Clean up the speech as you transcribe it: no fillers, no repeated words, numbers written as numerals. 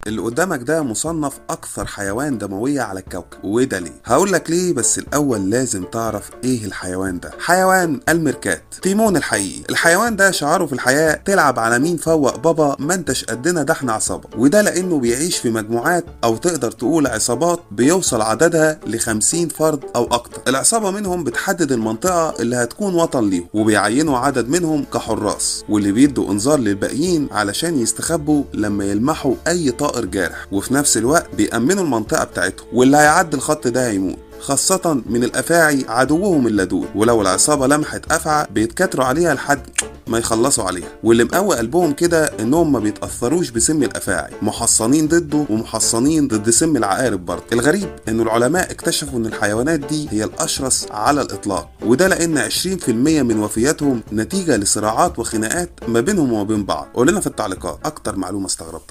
اللي قدامك ده مصنف اكثر حيوان دموية على الكوكب، وده ليه؟ هقولك ليه، بس الاول لازم تعرف ايه الحيوان ده. حيوان الميركات، تيمون الحقيقي. الحيوان ده شعاره في الحياة تلعب على مين فوق بابا، ما انتش قدنا، ده احنا عصابة. وده لانه بيعيش في مجموعات او تقدر تقول عصابات بيوصل عددها ل50 فرد او اكتر. العصابة منهم بتحدد المنطقة اللي هتكون وطن ليهم، وبيعينوا عدد منهم كحراس، واللي بيدوا انذار للباقيين علشان يستخبوا لما يلمحوا اي طائر جارح، وفي نفس الوقت بيأمنوا المنطقة بتاعتهم، واللي هيعدي الخط ده هيموت، خاصة من الأفاعي عدوهم اللدود. ولو العصابة لمحت أفعى بيتكاتروا عليها لحد ما يخلصوا عليها. واللي مقوي قلبهم كده انهم ما بيتأثروش بسم الأفاعي، محصنين ضده ومحصنين ضد سم العقارب برضه. الغريب ان العلماء اكتشفوا ان الحيوانات دي هي الأشرس على الإطلاق، وده لأن 20% من وفياتهم نتيجة لصراعات وخناقات ما بينهم وما بين بعض. قول لنا في التعليقات أكتر معلومة استغربتها.